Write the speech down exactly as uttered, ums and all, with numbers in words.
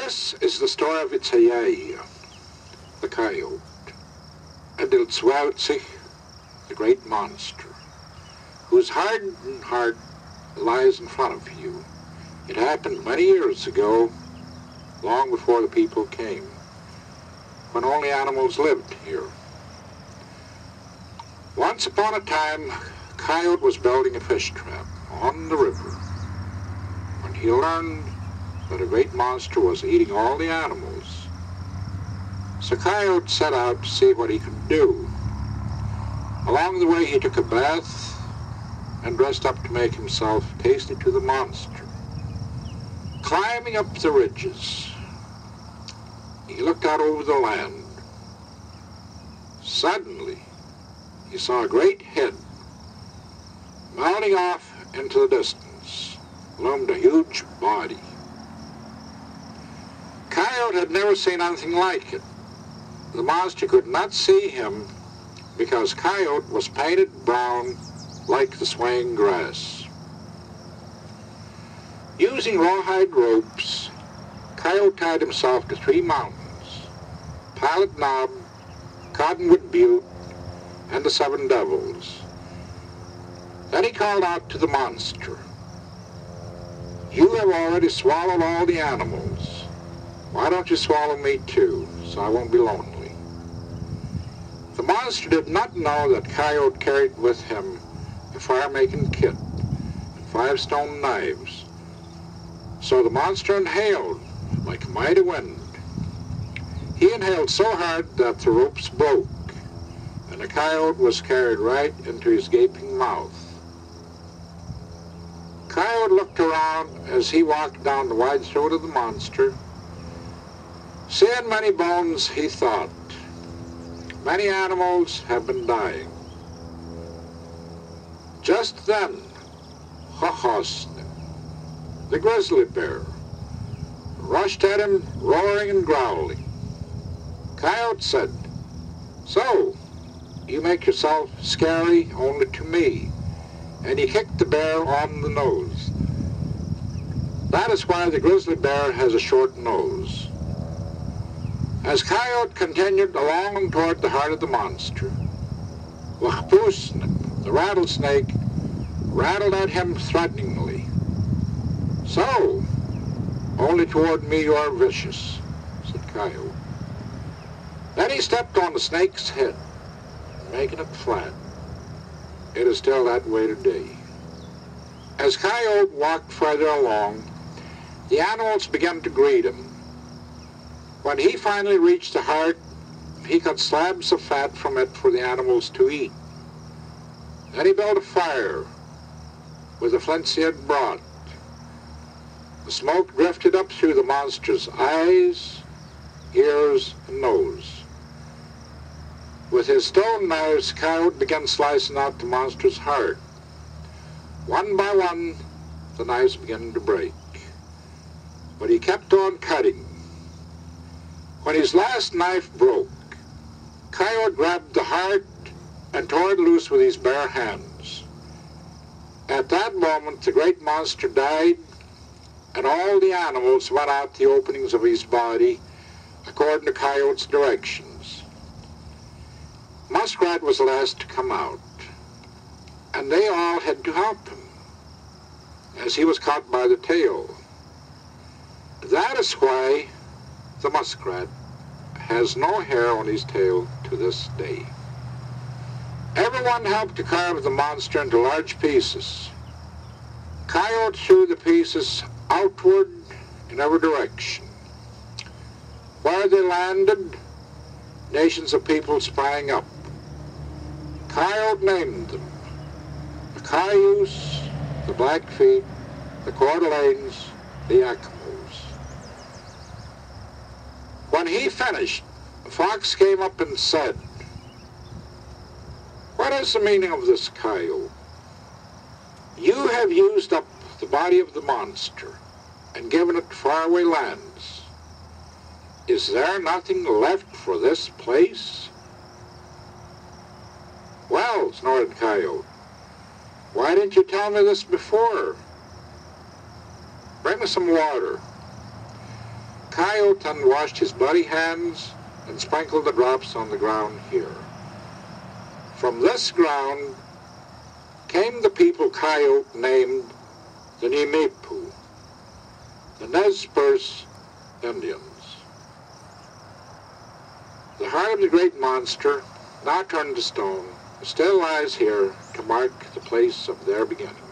This is the story of Itzayay, the coyote, and Iltzwaltzich, the great monster, whose hardened heart lies in front of you. It happened many years ago, long before the people came, when only animals lived here. Once upon a time, Coyote was building a fish trap on the river when he learned that a great monster was eating all the animals. So Coyote set out to see what he could do. Along the way, he took a bath and dressed up to make himself tasty to the monster. Climbing up the ridges, he looked out over the land. Suddenly, he saw a great head. Mounting off into the distance loomed a huge body. Coyote had never seen anything like it. The monster could not see him because Coyote was painted brown like the swaying grass. Using rawhide ropes, Coyote tied himself to three mountains: Pilot Knob, Cottonwood Butte, and the Seven Devils. Then he called out to the monster, "You have already swallowed all the animals. Why don't you swallow me too, so I won't be lonely?" The monster did not know that Coyote carried with him a fire-making kit and five stone knives. So the monster inhaled like a mighty wind. He inhaled so hard that the ropes broke, and the coyote was carried right into his gaping mouth. Coyote looked around as he walked down the wide throat of the monster. Seeing many bones, he thought, many animals have been dying. Just then, Hohosn, the grizzly bear, rushed at him, roaring and growling. Coyote said, "So, you make yourself scary only to me," and he kicked the bear on the nose. That is why the grizzly bear has a short nose. As Coyote continued along toward the heart of the monster, Wachpusnik, the rattlesnake, rattled at him threateningly. "So, only toward me you are vicious," said Coyote. Then he stepped on the snake's head, making it flat. It is still that way today. As Coyote walked further along, the animals began to greet him. When he finally reached the heart, he cut slabs of fat from it for the animals to eat. Then he built a fire with the flints he had brought. The smoke drifted up through the monster's eyes, ears, and nose. With his stone knives, Coyote began slicing out the monster's heart. One by one, the knives began to break. But he kept on cutting. When his last knife broke, Coyote grabbed the heart and tore it loose with his bare hands. At that moment, the great monster died, and all the animals went out the openings of his body according to Coyote's directions. Muskrat was the last to come out, and they all had to help him, as he was caught by the tail. That is why the muskrat has no hair on his tail to this day. Everyone helped to carve the monster into large pieces. Coyote threw the pieces outward in every direction. Where they landed, nations of people sprang up. Coyote named them the Cayuse, the Blackfeet, the Coeur d'Alenes, the Yakimos. When he finished, a fox came up and said, "What is the meaning of this, Coyote? You have used up the body of the monster and given it faraway lands. Is there nothing left for this place?" "Well," snorted Coyote, "why didn't you tell me this before? Bring me some water." Coyote unwashed his bloody hands and sprinkled the drops on the ground here. From this ground came the people Coyote named the Nimipu, the Nez Perce Indians. The heart of the great monster, now turned to stone, still lies here to mark the place of their beginning.